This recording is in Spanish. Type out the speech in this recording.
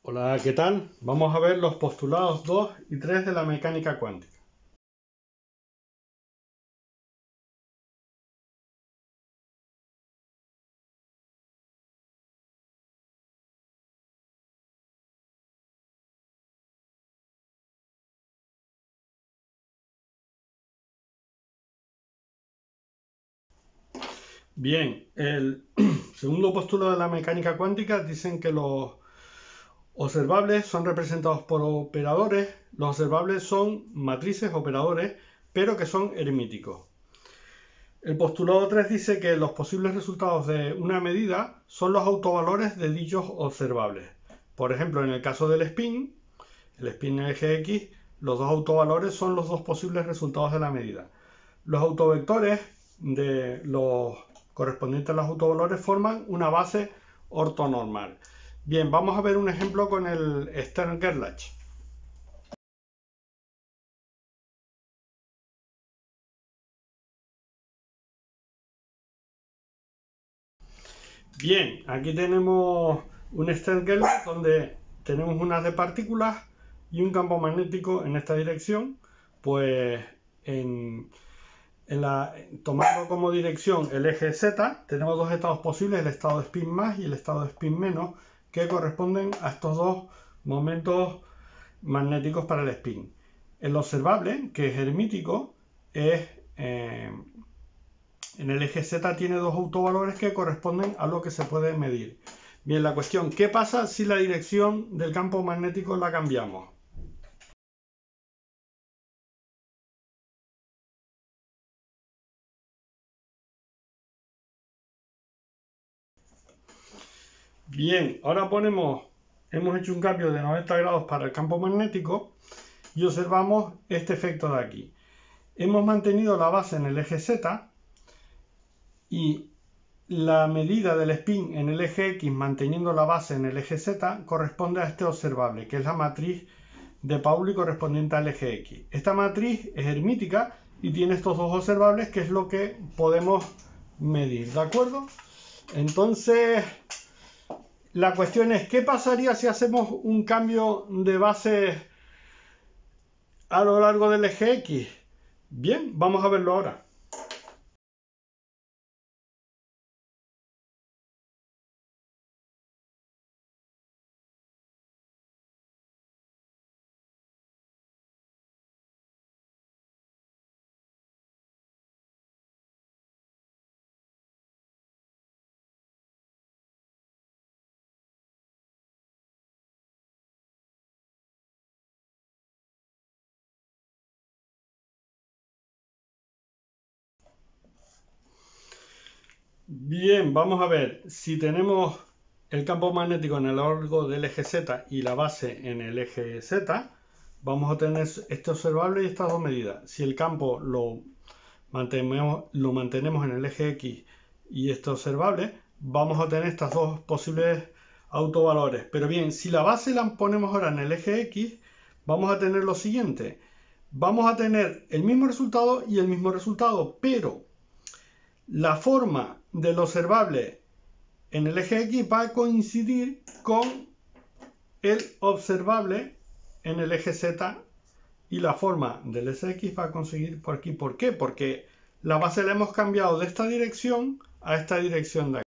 Hola, ¿qué tal? Vamos a ver los postulados 2 y 3 de la mecánica cuántica. Bien, el segundo postulado de la mecánica cuántica dicen que los observables son representados por operadores. Los observables son matrices, operadores, pero que son hermíticos. El postulado 3 dice que los posibles resultados de una medida son los autovalores de dichos observables. Por ejemplo, en el caso del spin, el spin en el eje X, los dos autovalores son los dos posibles resultados de la medida. Los autovectores de los correspondientes a los autovalores forman una base ortonormal. Bien, vamos a ver un ejemplo con el Stern-Gerlach. Bien, aquí tenemos un Stern-Gerlach donde tenemos unas de partículas y un campo magnético en esta dirección. Pues tomando como dirección el eje Z, tenemos dos estados posibles, el estado de spin más y el estado de spin menos, que corresponden a estos dos momentos magnéticos para el spin. El observable, que es hermítico, en el eje Z tiene dos autovalores que corresponden a lo que se puede medir. Bien, la cuestión, ¿qué pasa si la dirección del campo magnético la cambiamos? Bien, ahora hemos hecho un cambio de 90 grados para el campo magnético y observamos este efecto de aquí. Hemos mantenido la base en el eje Z y la medida del spin en el eje X manteniendo la base en el eje Z corresponde a este observable, que es la matriz de Pauli correspondiente al eje X. Esta matriz es hermítica y tiene estos dos observables, que es lo que podemos medir, ¿de acuerdo? Entonces, la cuestión es, ¿qué pasaría si hacemos un cambio de base a lo largo del eje X? Bien, vamos a verlo ahora. Bien, vamos a ver, si tenemos el campo magnético en el largo del eje Z y la base en el eje Z, vamos a tener este observable y estas dos medidas. Si el campo lo mantenemos en el eje X y este observable, vamos a tener estas dos posibles autovalores. Pero bien, si la base la ponemos ahora en el eje X, vamos a tener lo siguiente. Vamos a tener el mismo resultado y el mismo resultado, pero la forma del observable en el eje X va a coincidir con el observable en el eje Z y la forma del SX va a conseguir por aquí. ¿Por qué? Porque la base la hemos cambiado de esta dirección a esta dirección de aquí.